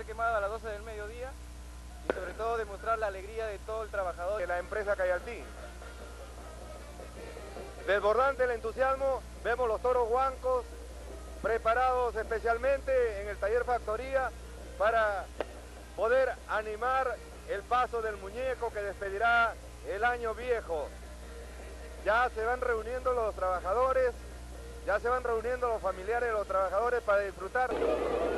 ser quemado a las 12 del mediodía y sobre todo demostrar la alegría de todo el trabajador de la empresa Cayaltí. Desbordante el entusiasmo, vemos los toros huancos preparados especialmente en el taller factoría para poder animar el paso del muñeco que despedirá el año viejo. Ya se van reuniendo los trabajadores, ya se van reuniendo los familiares de los trabajadores para disfrutar.